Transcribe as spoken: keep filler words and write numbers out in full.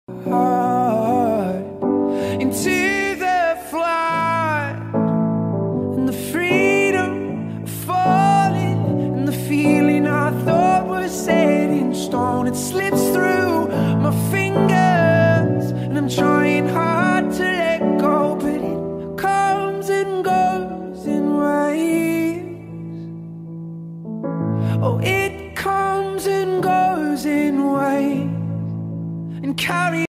heart into the flood, and the freedom of falling, and the feeling I thought was set in stone. It slips through my fingers, and I'm trying hard to let go, but it comes and goes in waves. Oh, it comes and goes in waves, and carry